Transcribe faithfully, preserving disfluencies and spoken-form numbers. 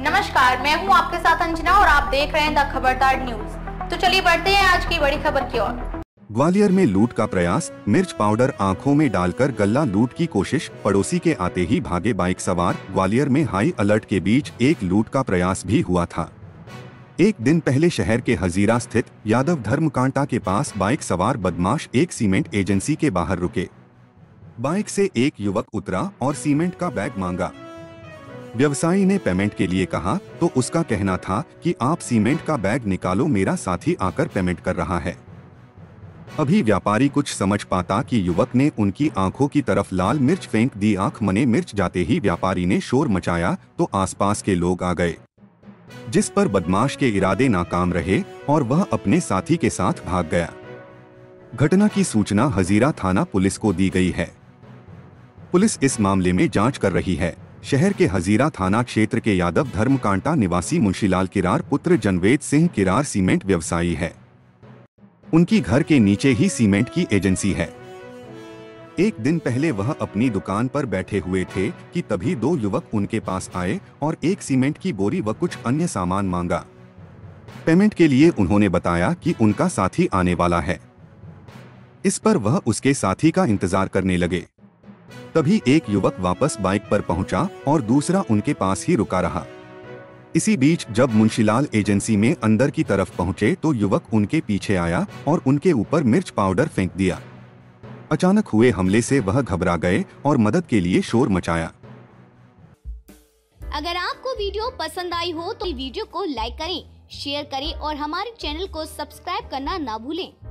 नमस्कार, मैं हूं आपके साथ अंजना और आप देख रहे हैं द खबरदार न्यूज। तो चलिए बढ़ते हैं आज की बड़ी खबर की ओर। ग्वालियर में लूट का प्रयास, मिर्च पाउडर आंखों में डालकर गल्ला लूट की कोशिश, पड़ोसी के आते ही भागे बाइक सवार। ग्वालियर में हाई अलर्ट के बीच एक लूट का प्रयास भी हुआ था। एक दिन पहले शहर के हजीरा स्थित यादव धर्म कांटा के पास बाइक सवार बदमाश एक सीमेंट एजेंसी के बाहर रुके। बाइक से एक युवक उतरा और सीमेंट का बैग मांगा। व्यवसायी ने पेमेंट के लिए कहा तो उसका कहना था कि आप सीमेंट का बैग निकालो, मेरा साथी आकर पेमेंट कर रहा है। अभी व्यापारी कुछ समझ पाता कि युवक ने उनकी आंखों की तरफ लाल मिर्च फेंक दी। आंख मने मिर्च जाते ही व्यापारी ने शोर मचाया तो आसपास के लोग आ गए, जिस पर बदमाश के इरादे नाकाम रहे और वह अपने साथी के साथ भाग गया। घटना की सूचना हजीरा थाना पुलिस को दी गई है। पुलिस इस मामले में जांच कर रही है। शहर के हजीरा थाना क्षेत्र के यादव धर्म कांटा निवासी मुंशीलाल किरार पुत्र जनवेद सिंह किरार सीमेंट व्यवसायी है। उनकी घर के नीचे ही सीमेंट की एजेंसी है। एक दिन पहले वह अपनी दुकान पर बैठे हुए थे कि तभी दो युवक उनके पास आए और एक सीमेंट की बोरी व कुछ अन्य सामान मांगा। पेमेंट के लिए उन्होंने बताया कि उनका साथी आने वाला है। इस पर वह उसके साथी का इंतजार करने लगे। तभी एक युवक वापस बाइक पर पहुंचा और दूसरा उनके पास ही रुका रहा। इसी बीच जब मुंशीलाल एजेंसी में अंदर की तरफ पहुंचे तो युवक उनके पीछे आया और उनके ऊपर मिर्च पाउडर फेंक दिया। अचानक हुए हमले से वह घबरा गए और मदद के लिए शोर मचाया। अगर आपको वीडियो पसंद आई हो तो वीडियो को लाइक करें, शेयर करें और हमारे चैनल को सब्सक्राइब करना ना भूलें।